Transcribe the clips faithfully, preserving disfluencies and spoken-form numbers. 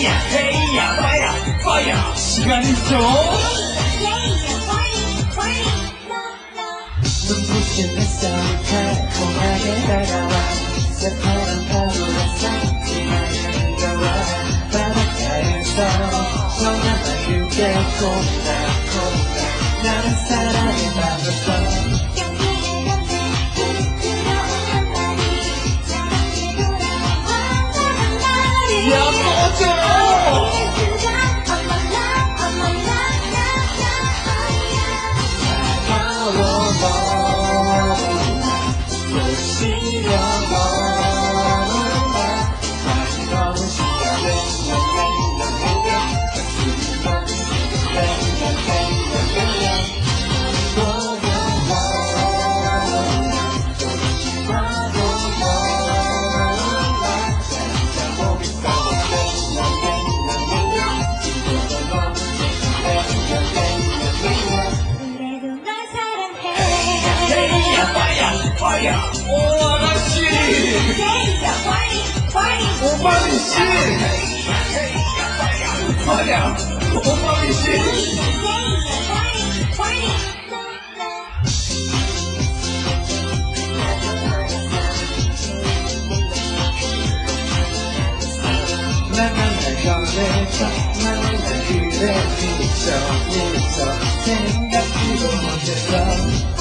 헤이야 헤이야 파이어 파이어 시간이 좀 눈부신 햇살이 달콤하게 다가와 새파란 파도가 상큼하게 다가와 바닷가에서 청량한 유대 콩닥콩닥 나는 사랑에 빠졌어 파이어 오 아가씨 오마미씨 파이어 오마미씨 나는 날 꺼내서 나는 날 그래 미쳐 미쳐 생각지도 못했어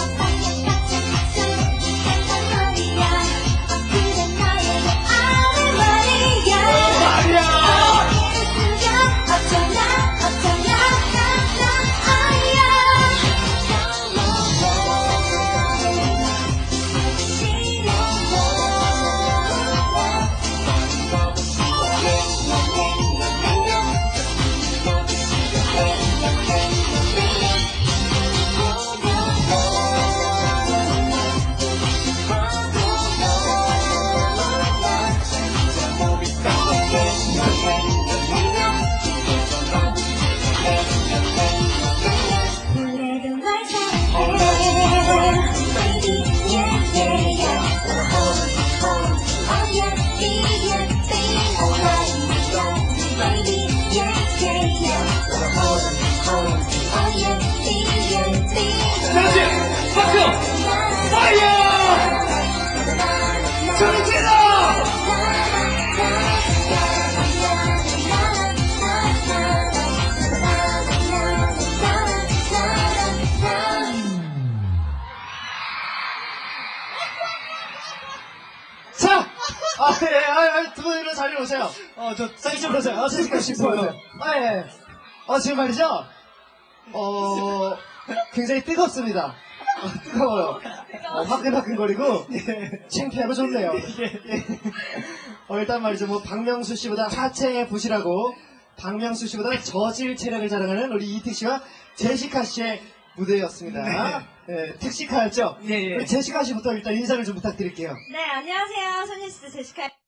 아, 예, 아, 아, 두 분이랑 자리로 오세요. 어, 저, 섹시로 오세요. 어, 섹시로 오세요. 아, 예. 어, 지금 말이죠? 어, 굉장히 뜨겁습니다. 어, 뜨거워요. 어, 화끈화끈거리고, 예. 창피하고 좋네요. 예. 어, 일단 말이죠. 뭐, 박명수 씨보다 하체에 부실하고, 박명수 씨보다 저질 체력을 자랑하는 우리 이특 씨와 제시카 씨의 무대였습니다. 네. 네, 특시카였죠? 예, 예. 우리 제시카 씨부터 일단 인사를 좀 부탁드릴게요. 네, 안녕하세요. 소녀시대 제시카.